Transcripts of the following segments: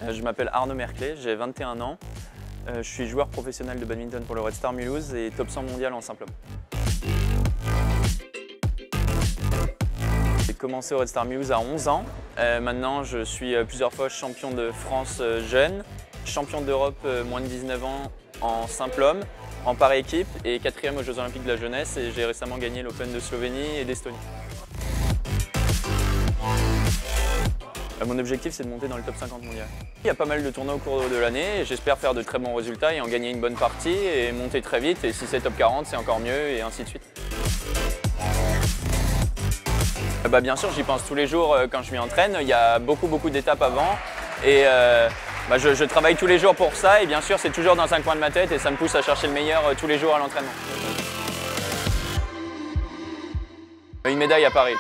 Je m'appelle Arnaud Merclé, j'ai 21 ans. Je suis joueur professionnel de badminton pour le Red Star Mulhouse et top 100 mondial en simple homme. J'ai commencé au Red Star Mulhouse à 11 ans. Maintenant, je suis plusieurs fois champion de France jeune, champion d'Europe moins de 19 ans en simple homme, en par équipe et 4e aux Jeux Olympiques de la jeunesse. Et j'ai récemment gagné l'Open de Slovénie et d'Estonie. Mon objectif, c'est de monter dans le top 50 mondial. Il y a pas mal de tournois au cours de l'année et j'espère faire de très bons résultats et en gagner une bonne partie et monter très vite. Et si c'est top 40, c'est encore mieux et ainsi de suite. Bien sûr, j'y pense tous les jours quand je m'y entraîne. Il y a beaucoup d'étapes avant et je travaille tous les jours pour ça. Et bien sûr, c'est toujours dans un coin de ma tête et ça me pousse à chercher le meilleur tous les jours à l'entraînement. Une médaille à Paris.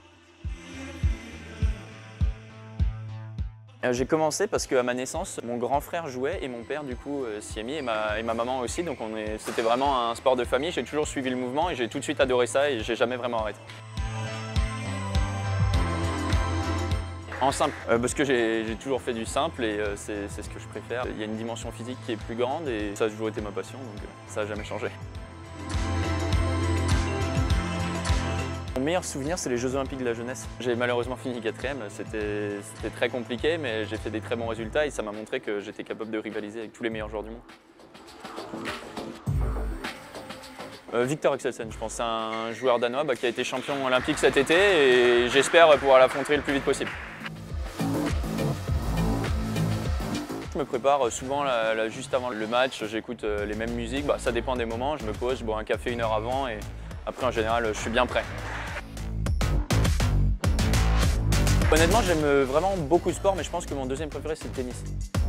J'ai commencé parce qu'à ma naissance, mon grand frère jouait et mon père du coup s'y est mis et ma maman aussi. Donc c'était vraiment un sport de famille. J'ai toujours suivi le mouvement et j'ai tout de suite adoré ça et j'ai jamais vraiment arrêté. En simple, parce que j'ai toujours fait du simple et c'est ce que je préfère. Il y a une dimension physique qui est plus grande et ça a toujours été ma passion, donc ça n'a jamais changé. Mon meilleur souvenir, c'est les Jeux Olympiques de la jeunesse. J'ai malheureusement fini 4e, c'était très compliqué, mais j'ai fait des très bons résultats et ça m'a montré que j'étais capable de rivaliser avec tous les meilleurs joueurs du monde. Victor Axelsen, je pense, c'est un joueur danois qui a été champion olympique cet été et j'espère pouvoir l'affronter le plus vite possible. Je me prépare souvent juste avant le match, j'écoute les mêmes musiques, ça dépend des moments, je me pose, je bois un café 1 heure avant et après en général je suis bien prêt. Honnêtement, j'aime vraiment beaucoup le sport, mais je pense que mon deuxième préféré c'est le tennis.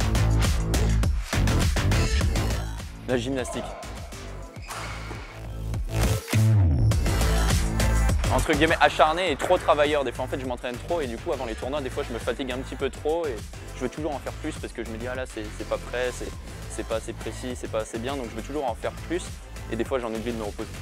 La gymnastique. Entre guillemets acharné et trop travailleur. Des fois en fait je m'entraîne trop et du coup avant les tournois des fois je me fatigue un petit peu trop et je veux toujours en faire plus parce que je me dis ah là c'est pas prêt, c'est pas assez précis, c'est pas assez bien, donc je veux toujours en faire plus et des fois j'en oublie de me reposer.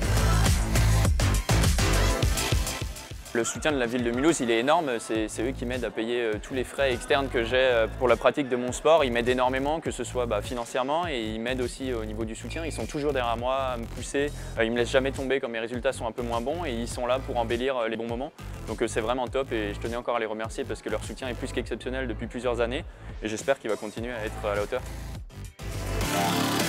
Le soutien de la ville de Mulhouse, il est énorme. C'est eux qui m'aident à payer tous les frais externes que j'ai pour la pratique de mon sport. Ils m'aident énormément, que ce soit financièrement et ils m'aident aussi au niveau du soutien. Ils sont toujours derrière moi à me pousser. Ils me laissent jamais tomber quand mes résultats sont un peu moins bons et ils sont là pour embellir les bons moments. Donc c'est vraiment top et je tenais encore à les remercier parce que leur soutien est plus qu'exceptionnel depuis plusieurs années et j'espère qu'il va continuer à être à la hauteur.